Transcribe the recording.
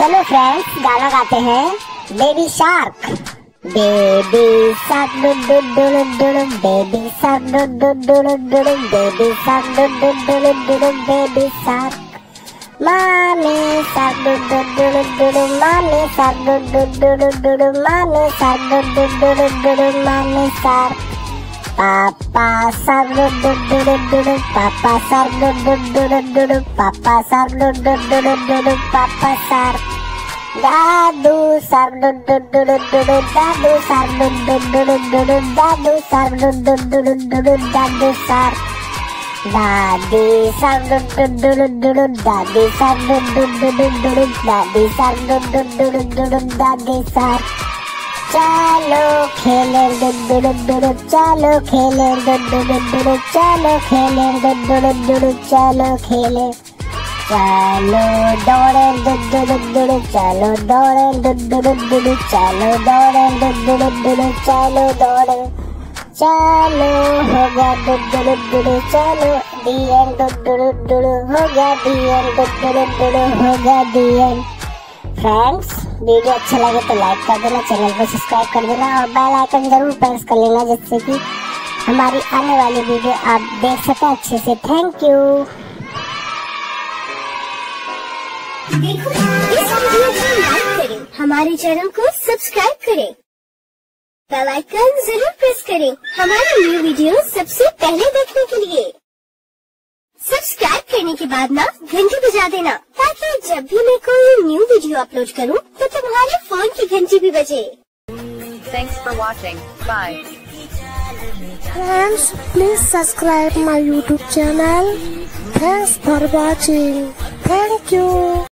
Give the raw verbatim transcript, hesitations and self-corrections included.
चलो फ्रेंड्स गाना गाते हैं baby shark. Baby shark doo doo doo doo, baby shark doo doo doo doo, baby shark doo doo doo doo, baby shark. Mommy shark doo doo doo doo, mommy shark doo doo doo doo, mommy shark doo doo doo doo, mommy shark. Papa shark doo doo doo doo, papa shark doo doo doo doo, papa shark doo doo doo doo, papa shark. दादू shark doo doo doo doo, दादू shark doo doo doo doo, दादू shark doo doo doo doo, दादू shark. दादी shark doo doo doo doo, दादी shark doo doo doo doo, दादी shark doo doo doo doo, दादी shark. चलो खेले do doo doo, चलो खेले डू डू डू, चलो खेले डू डू डू, चलो खेले। चलो दौड़े डू डू डू, चलो दौड़े डू डू डू, चलो दौड़े डू डू डू, चलो दौड़े। चलो हो गया डू डू डू, चलो the end doo doo doo, हो गया the end doo doo doo, हो गया दी एंड। फ्रेंड्स वीडियो अच्छा लगे तो लाइक कर देना, चैनल को सब्सक्राइब कर देना और बेल आइकन जरूर प्रेस कर लेना, जिससे कि हमारी आने वाली वीडियो आप देख सकें अच्छे से। Thank you. देखो इस वीडियो को लाइक करें, हमारे चैनल को सब्सक्राइब करें, बेल आइकन जरूर प्रेस करें हमारी न्यू वीडियो सबसे पहले देखने के लिए। सब्सक्राइब करने के बाद ना घंटी बजा देना, ताकि जब भी मैं कोई न्यू वीडियो अपलोड करूं तो तुम्हारे फोन की घंटी भी बजे। Thanks for watching. Bye. Friends, please subscribe my YouTube channel. Thanks for watching. Thank you.